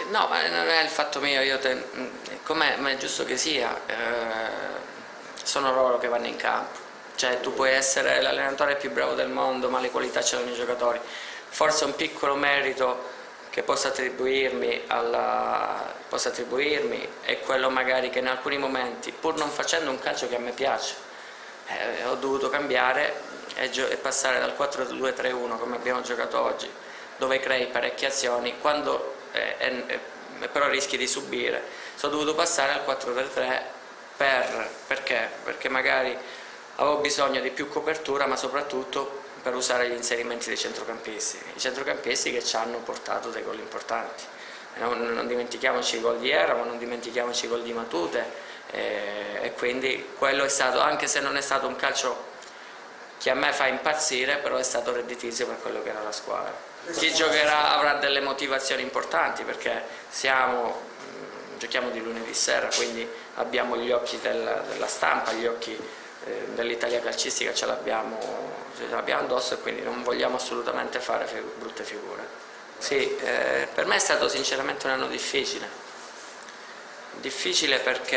No, ma non è il fatto mio, ma è giusto che sia, sono loro che vanno in campo, cioè tu puoi essere l'allenatore più bravo del mondo ma le qualità ce l'hanno i giocatori, forse un piccolo merito che posso attribuirmi è quello magari che in alcuni momenti, pur non facendo un calcio che a me piace, ho dovuto cambiare e passare dal 4-2-3-1 come abbiamo giocato oggi, dove crei parecchie azioni, quando però rischi di subire. Sono dovuto passare al 4-3-3 perché? Perché magari avevo bisogno di più copertura, ma soprattutto per usare gli inserimenti dei centrocampisti, i centrocampisti che ci hanno portato dei gol importanti. Non dimentichiamoci i gol di Eramo, non dimentichiamoci i gol di Matute, e quindi quello è stato, anche se non è stato un calcio che a me fa impazzire, però è stato redditizio per quello che era la squadra. Chi giocherà avrà delle motivazioni importanti perché giochiamo di lunedì sera, quindi abbiamo gli occhi della stampa, gli occhi dell'Italia calcistica ce l'abbiamo addosso, e quindi non vogliamo assolutamente fare brutte figure. Sì, per me è stato sinceramente un anno difficile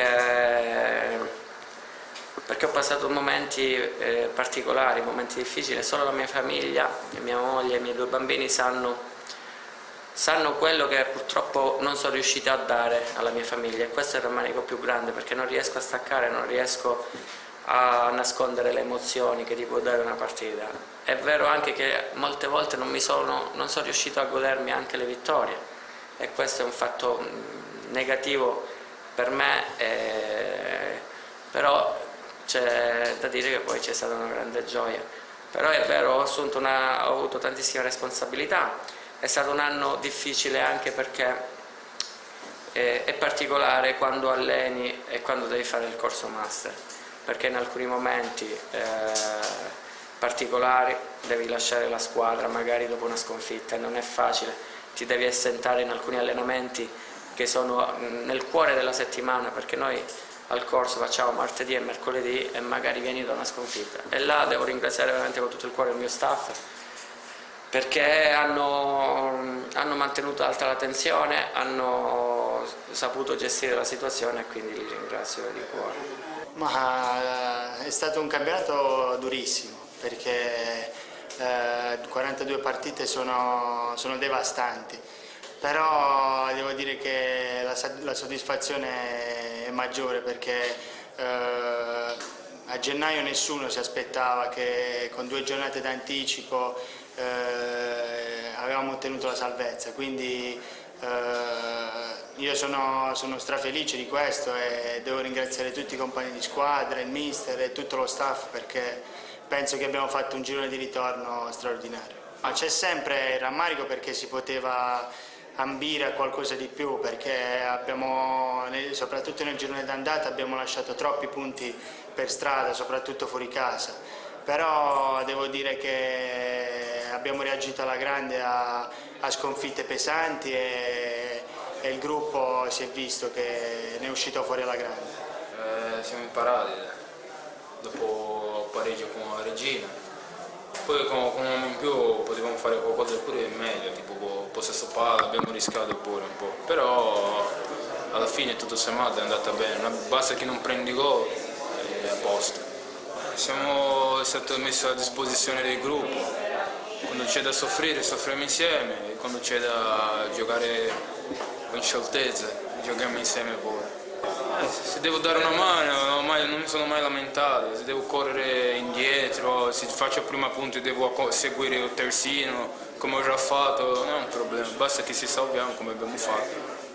perché ho passato momenti particolari, momenti difficili, e solo la mia famiglia, mia moglie e i miei 2 bambini sanno quello che purtroppo non sono riuscito a dare alla mia famiglia, e questo è il rammarico più grande, perché non riesco a staccare, non riesco a nascondere le emozioni che ti può dare una partita. È vero anche che molte volte non sono riuscito a godermi anche le vittorie, e questo è un fatto negativo per me, però c'è da dire che poi c'è stata una grande gioia. Però è vero, ho avuto tantissime responsabilità, è stato un anno difficile anche perché è particolare quando alleni e quando devi fare il corso master, perché in alcuni momenti particolari devi lasciare la squadra magari dopo una sconfitta e non è facile, ti devi assentare in alcuni allenamenti che sono nel cuore della settimana, perché noi al corso facciamo martedì e mercoledì e magari vieni da una sconfitta, e là devo ringraziare veramente con tutto il cuore il mio staff, perché hanno mantenuto alta la tensione, hanno saputo gestire la situazione, e quindi li ringrazio di cuore. Ma è stato un campionato durissimo, perché 42 partite sono devastanti, però devo dire che la soddisfazione è maggiore, perché a gennaio nessuno si aspettava che con 2 giornate d'anticipo avevamo ottenuto la salvezza, quindi io sono strafelice di questo e devo ringraziare tutti i compagni di squadra, il mister e tutto lo staff, perché penso che abbiamo fatto un girone di ritorno straordinario. C'è sempre il rammarico perché si poteva ambire a qualcosa di più, perché soprattutto nel girone d'andata abbiamo lasciato troppi punti per strada, soprattutto fuori casa, però devo dire che abbiamo reagito alla grande a sconfitte pesanti, e il gruppo si è visto che ne è uscito fuori alla grande. Siamo imparati dopo il pareggio con la Regina, poi con un uomo in più potevamo fare qualcosa pure meglio, tipo possesso palla, abbiamo rischiato pure un po', però alla fine tutto sommato è andata bene, basta che non prendi gol e è a posto. Siamo stati messi a disposizione del gruppo, quando c'è da soffrire soffriamo insieme, e quando c'è da giocare con scioltezza giochiamo insieme pure. Se devo dare una mano, non mi sono mai lamentato, se devo correre indietro, se faccio il primo punto e devo seguire il terzino come ho già fatto, non è un problema, basta che ci salviamo come abbiamo fatto.